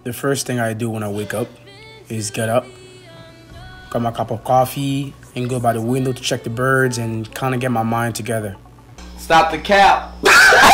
The first thing I do when I wake up is get up, got my cup of coffee, and go by the window to check the birds and kind of get my mind together. Stop the cap.